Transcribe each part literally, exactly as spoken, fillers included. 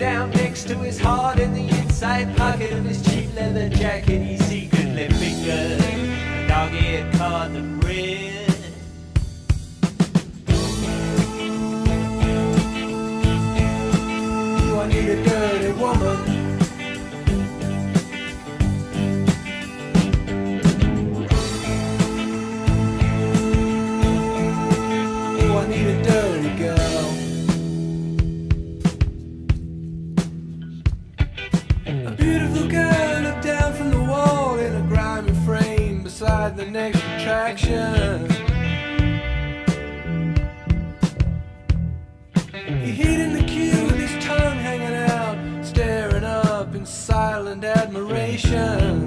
down next to his heart, in the inside pocket of his cheap leather jacket, he secretly fingered a dog he had caught the bread. Do I need a dirty woman? I need a dirty girl. A beautiful girl looked down from the wall in a grimy frame beside the next attraction. He hid in the queue with his tongue hanging out, staring up in silent admiration.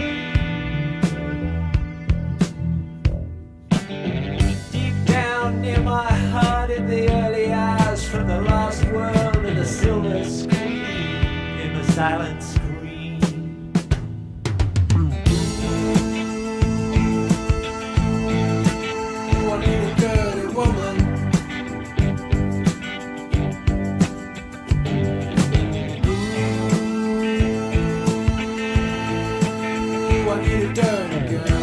Near my heart in the early hours from the lost world in a silver screen, in the silent screen. Oh, I need a dirty woman. Oh, I need a dirty girl.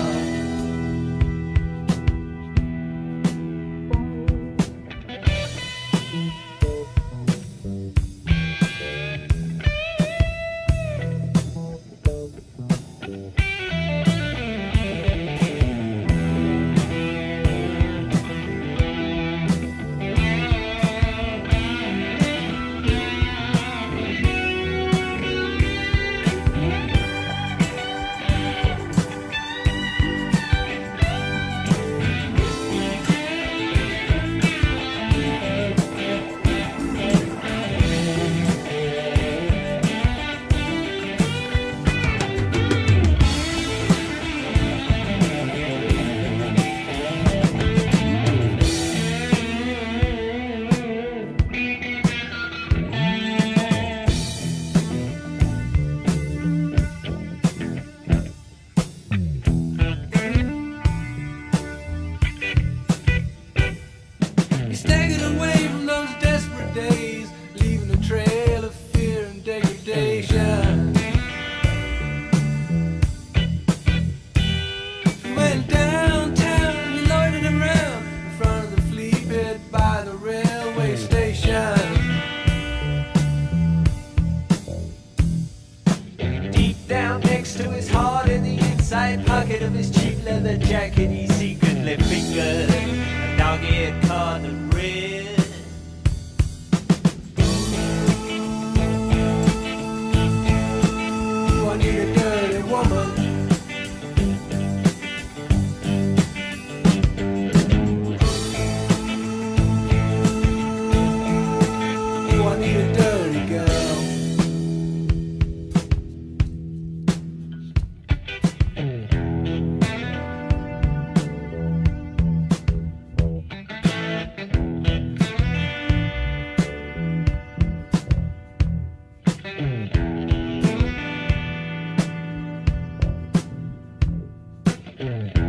He staggered away from those desperate days, leaving a trail of fear and degradation. He went downtown, he loitered around in front of the flea pit by the railway station. Deep down next to his heart, in the inside pocket of his cheap leather jacket, he secretly fingered a dog he had caught the bread. Do I need a dirty woman? Do I need a dirty girl? Mm.